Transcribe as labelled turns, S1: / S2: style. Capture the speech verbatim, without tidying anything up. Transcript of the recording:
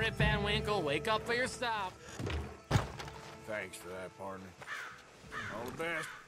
S1: Rip Van Winkle, wake up for your stop.
S2: Thanks for that, partner. All the best.